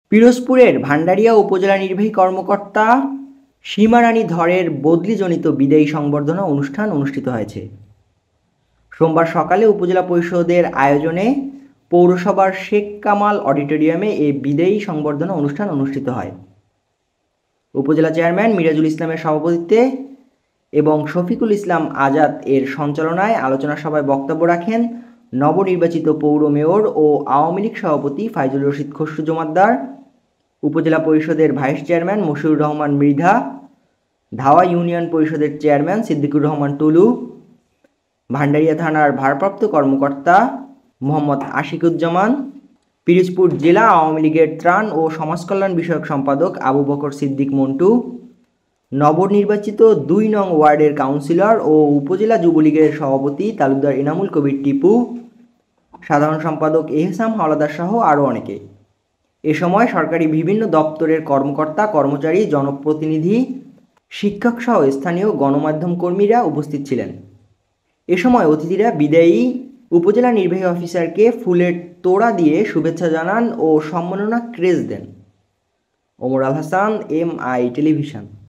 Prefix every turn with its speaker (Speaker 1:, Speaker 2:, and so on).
Speaker 1: পিরোজপুরের ভান্ডারিয়া উপজেলা নির্বাহী কর্মকর্তা সীমা রানী ধরের বদলিজনিত বিদায়ী সংবর্ধনা অনুষ্ঠান অনুষ্ঠিত হয়েছে। সোমবার সকালে উপজেলা পরিষদের আয়োজনে পৌরসভার শেখ কামাল অডিটোরিয়ামে এ বিদায়ী সংবর্ধনা অনুষ্ঠান অনুষ্ঠিত হয়। উপজেলা চেয়ারম্যান মিরাজুল ইসলামের সভাপতিত্বে এবং শফিকুল ইসলাম আজাদ এর সঞ্চালনায় আলোচনা সভায় বক্তব্য রাখেন নবনির্বাচিত পৌর মেয়র ও আওয়ামী লীগ সভাপতি ফাইজুল রশিদ খসরু জমাদ্দার, উপজেলা পরিষদের vice chairman Moshiur Rahman Mridha, Dhaoa union পরিষদের চেয়ারম্যান সিদ্দিকুর রহমান টুলু, ভান্ডারিয়া থানার ভারপ্রাপ্ত কর্মকর্তা মোহাম্মদ আশিকুজ্জামান, পিরোজপুর জেলা আওয়ামী লীগের ত্রাণ ও সমাজকল্যাণ বিষয়ক সম্পাদক আবু বকর সিদ্দিক মন্টু, নবনির্বাচিত ২ নং ওয়ার্ডের কাউন্সিলর ও উপজেলা যুবলীগের সভাপতি তালুকদার এনামুল কবির টিপু, সাধারণ সম্পাদক এহসান হাওলাদার সহ আরও অনেকে। এ সময় সরকারি বিভিন্ন দপ্তরের কর্মকর্তা কর্মচারী, জনপ্রতিনিধি, শিক্ষকসহ স্থানীয় গণমাধ্যম কর্মীরা উপস্থিত ছিলেন। এ সময় অতিথিরা বিদায়ী উপজেলা নির্বাহী অফিসারকে ফুলের তোড়া দিয়ে শুভেচ্ছা জানান ও সম্মাননা ক্রেস্ট দেন। Omar Al Hasan, MI television.